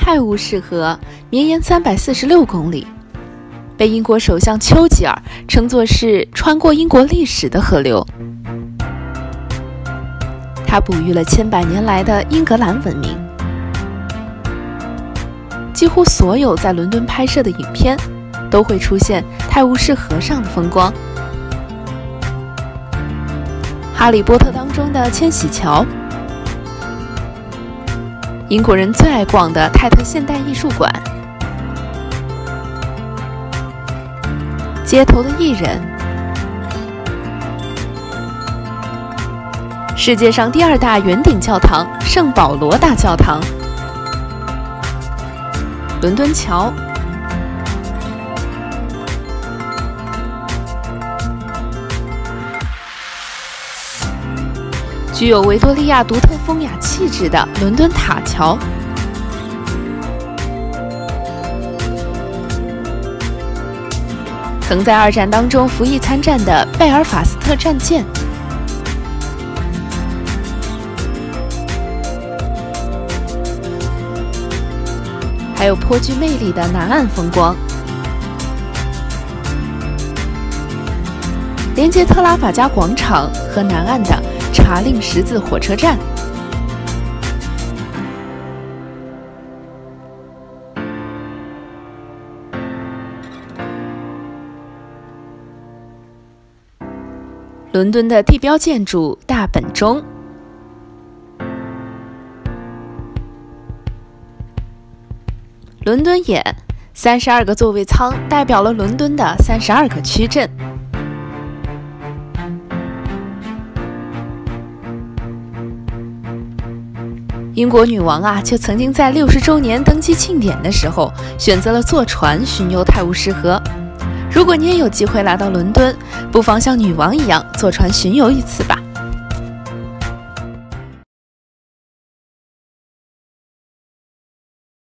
泰晤士河绵延346公里，被英国首相丘吉尔称作是穿过英国历史的河流。它哺育了千百年来的英格兰文明。几乎所有在伦敦拍摄的影片都会出现泰晤士河上的风光。哈利波特当中的千禧桥，英国人最爱逛的泰特现代艺术馆，街头的艺人，世界上第2大圆顶教堂圣保罗大教堂，伦敦桥，具有维多利亚独特风雅气质的伦敦塔桥，曾在2战当中服役参战的贝尔法斯特战舰，还有颇具魅力的南岸风光，连接特拉法加广场和南岸的查令十字火车站。伦敦的地标建筑大本钟，伦敦眼，32个座位舱代表了伦敦的32个区镇。英国女王就曾经在60周年登基庆典的时候，选择了坐船巡游泰晤士河。如果你也有机会来到伦敦，不妨像女王一样坐船巡游一次吧。